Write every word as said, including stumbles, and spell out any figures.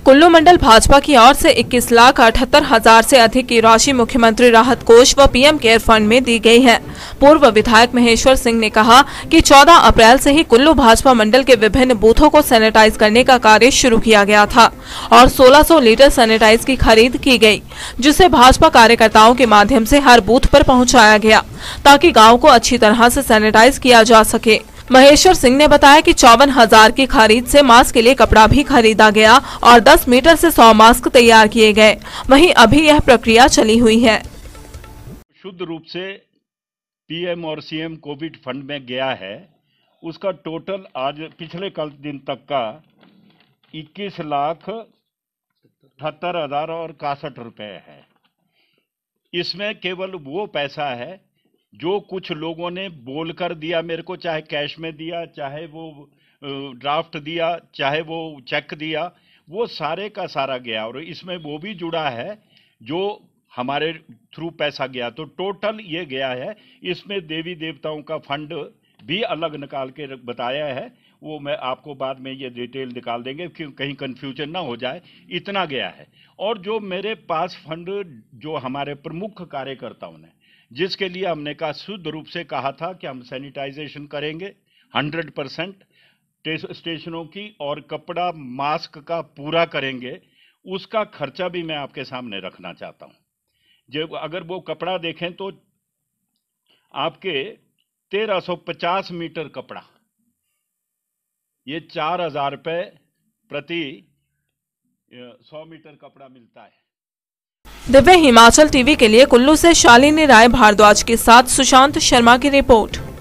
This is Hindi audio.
कुल्लू मंडल भाजपा की ओर से इक्कीस लाख अठहत्तर हजार से अधिक की राशि मुख्यमंत्री राहत कोष व पीएम केयर फंड में दी गई है। पूर्व विधायक महेश्वर सिंह ने कहा कि चौदह अप्रैल से ही कुल्लू भाजपा मंडल के विभिन्न बूथों को सैनिटाइज करने का कार्य शुरू किया गया था और सोलह सौ लीटर सैनिटाइज की खरीद की गई, जिसे भाजपा कार्यकर्ताओं के माध्यम से हर बूथ पर पहुँचाया गया ताकि गाँव को अच्छी तरह से सैनिटाइज किया जा सके। महेश्वर सिंह ने बताया कि चौवन हजार की खरीद से मास्क के लिए कपड़ा भी खरीदा गया और दस मीटर से सौ मास्क तैयार किए गए। वहीं अभी यह प्रक्रिया चली हुई है। शुद्ध रूप से पीएम और सीएम कोविड फंड में गया है, उसका टोटल आज पिछले कल दिन तक का इक्कीस लाख अठहत्तर हजार और इकसठ रुपए है। इसमें केवल वो पैसा है जो कुछ लोगों ने बोलकर दिया मेरे को, चाहे कैश में दिया, चाहे वो ड्राफ्ट दिया, चाहे वो चेक दिया, वो सारे का सारा गया और इसमें वो भी जुड़ा है जो हमारे थ्रू पैसा गया। तो टोटल ये गया है। इसमें देवी देवताओं का फंड भी अलग निकाल के बताया है, वो मैं आपको बाद में ये डिटेल निकाल देंगे कि कहीं कंफ्यूजन ना हो जाए। इतना गया है। और जो मेरे पास फंड जो हमारे प्रमुख कार्यकर्ताओं ने, जिसके लिए हमने कहा शुद्ध रूप से कहा था कि हम सैनिटाइजेशन करेंगे हंड्रेड परसेंट स्टेशनों की और कपड़ा मास्क का पूरा करेंगे, उसका खर्चा भी मैं आपके सामने रखना चाहता हूं। जब अगर वो कपड़ा देखें तो आपके तेरह सौ पचास मीटर कपड़ा, ये चार हजार रुपये प्रति सौ मीटर कपड़ा मिलता है। दिव्य हिमाचल टीवी के लिए कुल्लू से शालिनी राय भारद्वाज के साथ सुशांत शर्मा की रिपोर्ट।